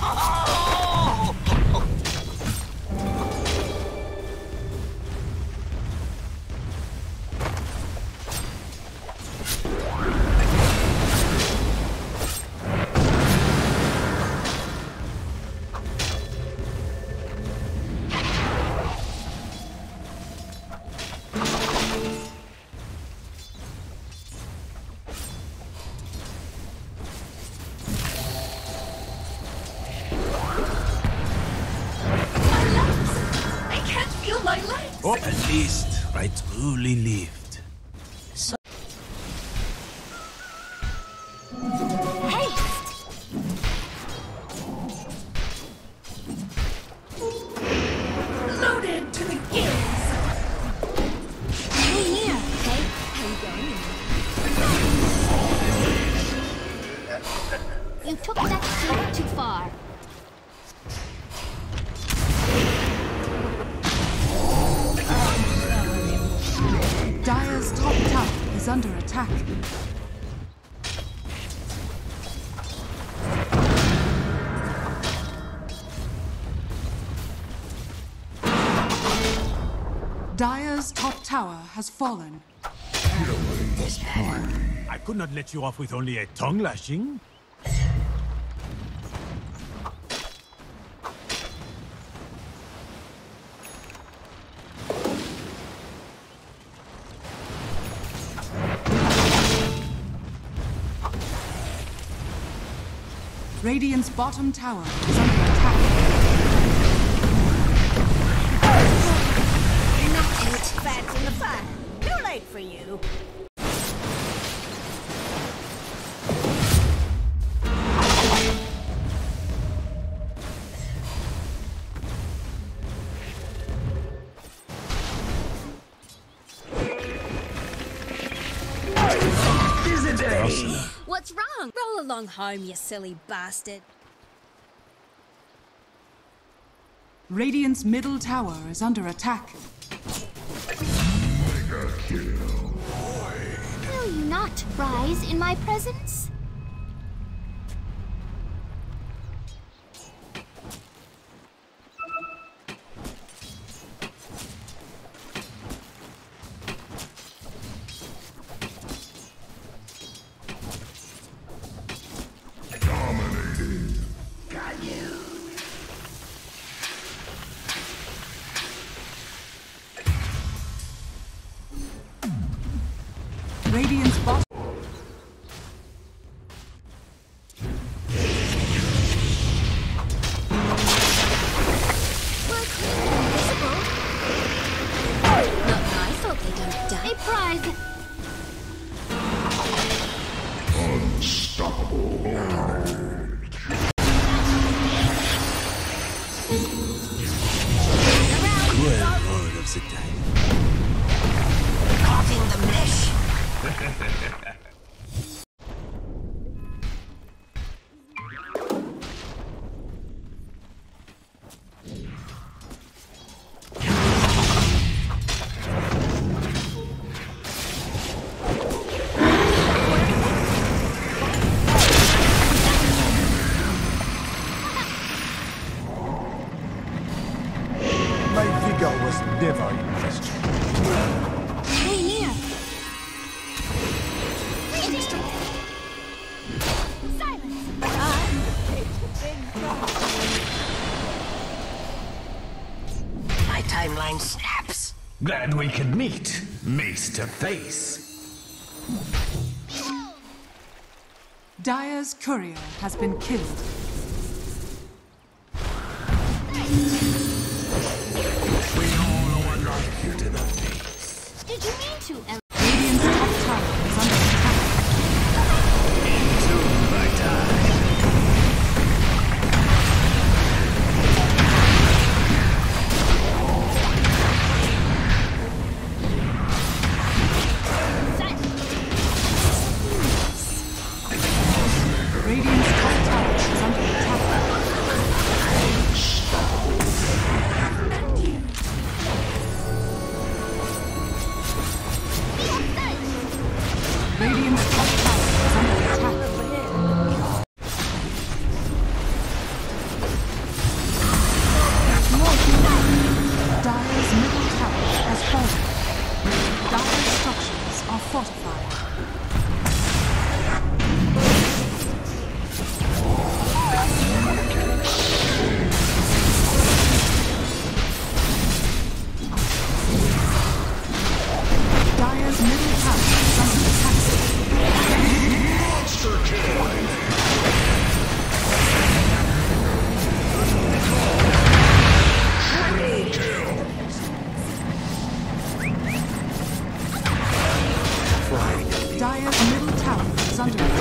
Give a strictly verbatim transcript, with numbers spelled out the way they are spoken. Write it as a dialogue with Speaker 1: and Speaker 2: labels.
Speaker 1: Oh, at least I truly lived.
Speaker 2: Haste! Loaded to the gills! Hey, here, okay? How you going? You took that step too far.
Speaker 3: Dire's top tower is under attack. Dire's top tower has fallen.
Speaker 1: I could not let you off with only a tongue lashing.
Speaker 3: Radiant's bottom tower is under attack.
Speaker 2: Not it. Fats in the fire. Too late for you. What's wrong? Roll along home, you silly bastard.
Speaker 3: Radiant's middle tower is under attack.
Speaker 4: Will you not rise in my presence?
Speaker 3: Radiant's bottom.
Speaker 4: A prize.
Speaker 5: Unstoppable.
Speaker 1: Well, word of the day.
Speaker 2: Caught in the mesh.
Speaker 1: My vigor was never in question.
Speaker 4: Hey, near.
Speaker 2: My timeline snaps.
Speaker 6: Glad we could meet, face to face.
Speaker 3: Dire's courier has been killed.
Speaker 6: We all owe a knife to the face.
Speaker 4: Did you mean to?
Speaker 3: Radiant's top tower is under attack.
Speaker 6: Into my time.
Speaker 3: Radiant's top tower is under attack. Radiant's top tower is under attack. fortified. Dire's middle tower is under attack.
Speaker 6: Monster kill! Triple kill!
Speaker 3: Dire's middle tower is under